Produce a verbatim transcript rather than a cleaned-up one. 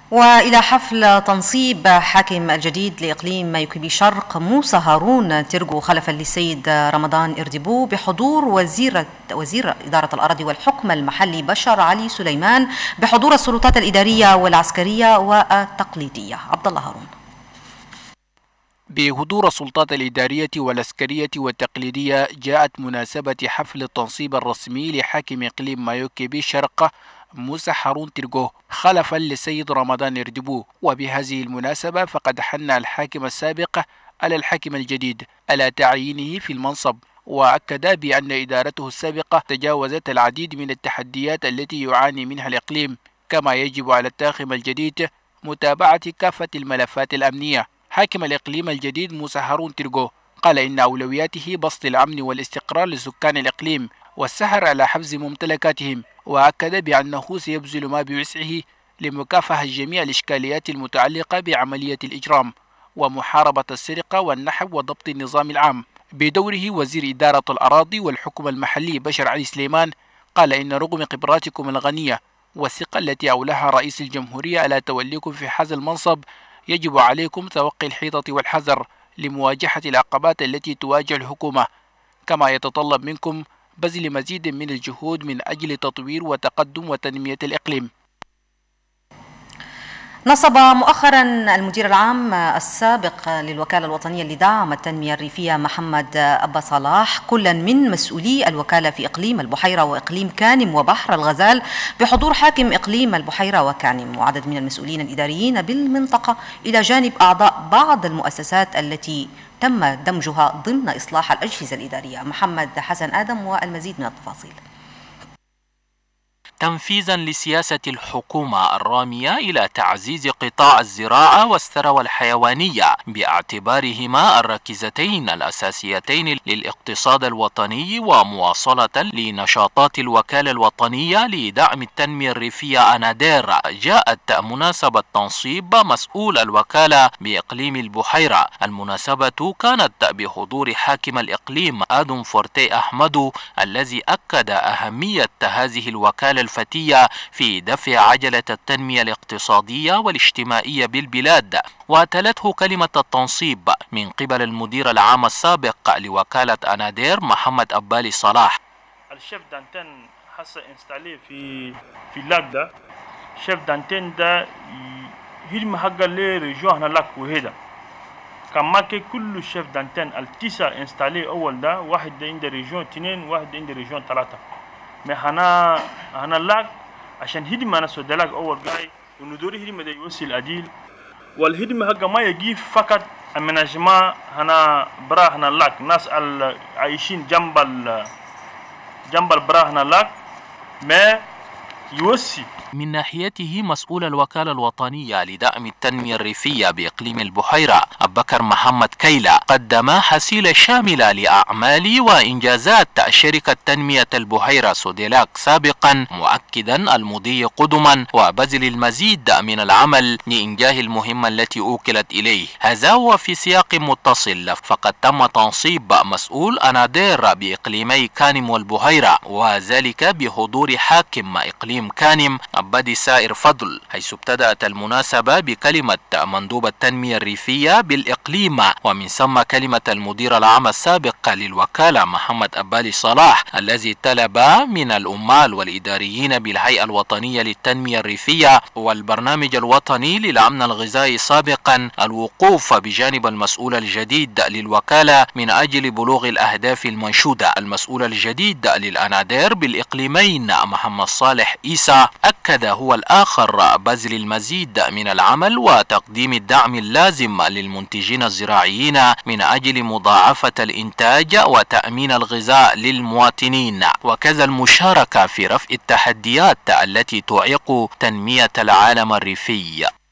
وإلى حفل تنصيب حاكم الجديد لإقليم مايوكبي شرق موسى هارون ترجو خلفا للسيد رمضان إردبو بحضور وزير وزير إدارة الأراضي والحكم المحلي بشر علي سليمان، بحضور السلطات الإدارية والعسكرية والتقليدية. عبد الله هارون. بحضور السلطات الإدارية والعسكرية والتقليدية جاءت مناسبة حفل التنصيب الرسمي لحاكم إقليم مايوكبي شرق موسى هارون ترجو خلفا للسيد رمضان إردبو. وبهذه المناسبة فقد حن الحاكم السابق على الحاكم الجديد على تعيينه في المنصب، وأكد بأن إدارته السابقة تجاوزت العديد من التحديات التي يعاني منها الإقليم، كما يجب على الطاقم الجديد متابعة كافة الملفات الأمنية. حاكم الإقليم الجديد موسى هارون ترجو قال إن أولوياته بسط الأمن والاستقرار لسكان الإقليم والسهر على حفظ ممتلكاتهم، وأكد بأنه سيبذل ما بوسعه لمكافحة جميع الإشكاليات المتعلقة بعملية الإجرام ومحاربة السرقة والنحب وضبط النظام العام. بدوره وزير إدارة الأراضي والحكم المحلي بشر علي سليمان قال إن رغم خبراتكم الغنية والثقة التي أولاها رئيس الجمهورية على توليكم في هذا المنصب، يجب عليكم توقي الحيطة والحذر لمواجهة العقبات التي تواجه الحكومة، كما يتطلب منكم بذل مزيد من الجهود من أجل تطوير وتقدم وتنمية الإقليم. نصب مؤخرا المدير العام السابق للوكالة الوطنية لدعم التنمية الريفية محمد أبا صلاح كلا من مسؤولي الوكالة في إقليم البحيرة وإقليم كانم وبحر الغزال بحضور حاكم إقليم البحيرة وكانم وعدد من المسؤولين الإداريين بالمنطقة، إلى جانب أعضاء بعض المؤسسات التي تم دمجها ضمن إصلاح الأجهزة الإدارية. محمد حسن آدم والمزيد من التفاصيل. تنفيذا لسياسة الحكومة الرامية إلى تعزيز قطاع الزراعة والثروة الحيوانية باعتبارهما الركيزتين الأساسيتين للاقتصاد الوطني، ومواصلة لنشاطات الوكالة الوطنية لدعم التنمية الريفية أنادير، جاءت مناسبة تنصيب مسؤول الوكالة بإقليم البحيرة. المناسبة كانت بحضور حاكم الإقليم آدم فورتي أحمد، الذي أكد أهمية هذه الوكالة الفتية في دفع عجلة التنمية الاقتصادية والاجتماعية بالبلاد. وتلته كلمة التنصيب من قبل المدير العام السابق لوكالة أنادير محمد أبالي صلاح. الشيف دانتين حس انستالي في في اللاك ده. شيف دانتين ده هيرم حاجة ليه رجوعنا لك وهذا كما كل شيف دانتين التسعة انستالي أول ده، واحد ده عند ريجون اثنين، واحد ده عند ريجون ثلاثة. ما هنا هنا لاك عشان هدم أنا سودلاك أول جاي وندوري هدم ده يوصل أديل، والهدم هجا ما يجي فقط أمناجما هنا برا هنا لاك ناس عايشين جنب ال جنب البرا هنا لاك ما يوصي. من ناحيته مسؤول الوكالة الوطنية لدعم التنمية الريفية بإقليم البحيرة أبكر محمد كيلا قدم حصيلة شاملة لأعمال وإنجازات شركة تنمية البحيرة سوديلاك سابقا، مؤكدا المضي قدما وبذل المزيد من العمل لإنجاح المهمة التي أوكلت إليه. هذا هو في سياق متصل، فقد تم تنصيب مسؤول أنادير بإقليمي كانم والبحيرة، وذلك بحضور حاكم إقليم كانم بدي سائر فضل، حيث ابتدأت المناسبة بكلمة مندوب التنمية الريفية بالإقليم، ومن ثم كلمة المدير العام السابق للوكالة محمد أبالي صلاح، الذي طلب من الأمال والإداريين بالهيئة الوطنية للتنمية الريفية والبرنامج الوطني للأمن الغذائي سابقا الوقوف بجانب المسؤول الجديد للوكالة من أجل بلوغ الأهداف المنشودة. المسؤول الجديد للأنادير بالإقليمين محمد صالح إيسا أكد هو الآخر بذل المزيد من العمل وتقديم الدعم اللازم للمنتجين الزراعيين من أجل مضاعفة الإنتاج وتأمين الغذاء للمواطنين، وكذا المشاركة في رفع التحديات التي تعيق تنمية العالم الريفي.